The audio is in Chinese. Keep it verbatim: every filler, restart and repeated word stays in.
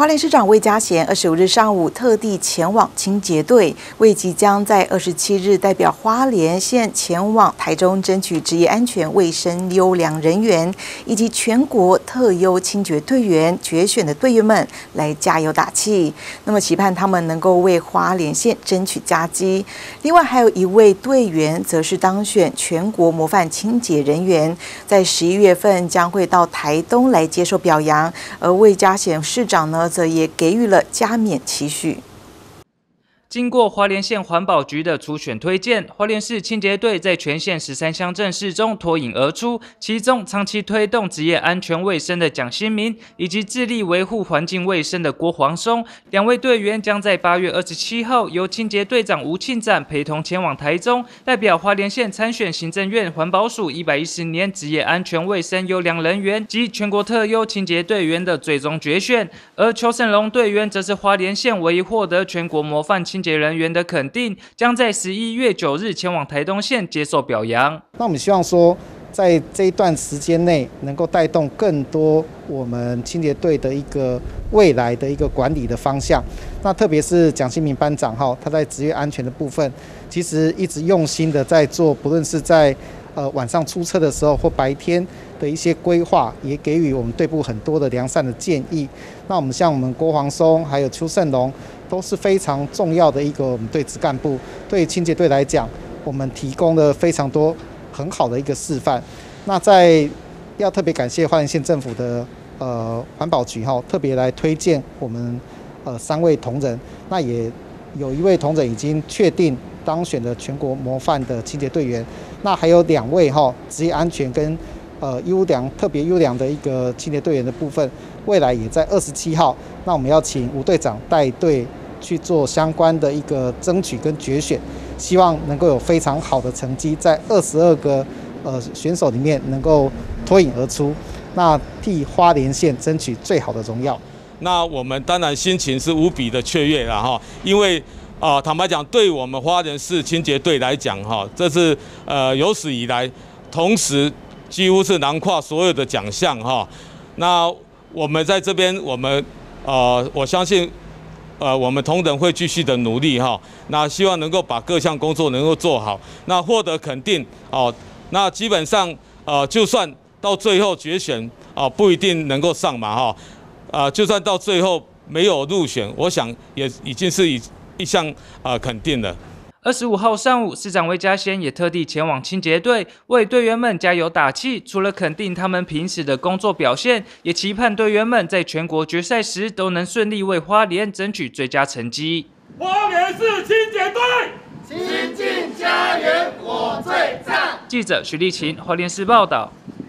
花莲市长魏家贤二十五日上午特地前往清洁队，为即将在二十七日代表花莲县前往台中争取职业安全卫生优良人员，以及全国特优清洁队员决选的队员们来加油打气。那么期盼他们能够为花莲县争取佳绩。另外还有一位队员则是当选全国模范清洁人员，在十一月份将会到台东来接受表扬。而魏家贤市长呢，则也给予了加冕期许。 经过花莲县环保局的初选推荐，花莲市清洁队在全县十三乡镇市中脱颖而出。其中，长期推动职业安全卫生的蒋新民，以及致力维护环境卫生的郭黄松，两位队员将在八月二十七号由清洁队长吴庆展陪同前往台中，代表花莲县参选行政院环保署一百一十年职业安全卫生优良人员及全国特优清洁队员的最终决选。而邱胜龙队员则是花莲县唯一获得全国模范清洁人员的肯定，将在十一月九日前往台东县接受表扬。 那我们希望说，在这一段时间内，能够带动更多我们清洁队的一个未来的一个管理的方向。那特别是蒋新民班长哈，他在职业安全的部分，其实一直用心的在做，不论是在呃晚上出车的时候或白天的一些规划，也给予我们队部很多的良善的建议。那我们像我们郭黄松还有邱胜龙，都是非常重要的一个我们队职干部，对清洁队来讲，我们提供了非常多很好的一个示范。那在要特别感谢花莲县政府的呃环保局哈，特别来推荐我们呃三位同仁，那也有一位同仁已经确定当选了全国模范的清洁队员，那还有两位哈职业安全跟呃优良特别优良的一个清洁队员的部分，未来也在二十七号，那我们要请吴队长带队去做相关的一个争取跟决选，希望能够有非常好的成绩，在二十二个呃选手里面能够脱颖而出，那替花莲县争取最好的荣耀。 那我们当然心情是无比的雀跃了哈，因为啊、呃，坦白讲，对我们花莲市清洁队来讲哈，这是呃有史以来，同时几乎是囊括所有的奖项哈。那我们在这边，我们呃我相信。呃，我们同仁会继续的努力哈，那希望能够把各项工作能够做好，那获得肯定哦。那基本上呃，就算到最后决选啊、呃，不一定能够上嘛哈，啊、呃，就算到最后没有入选，我想也已经是一一项呃肯定了。 二十五号上午，市长魏家贤也特地前往清洁队，为队员们加油打气。除了肯定他们平时的工作表现，也期盼队员们在全国决赛时都能顺利为花莲争取最佳成绩。 花莲市清洁队， 亲近家园我最赞。 记者徐立琴，花莲市报道。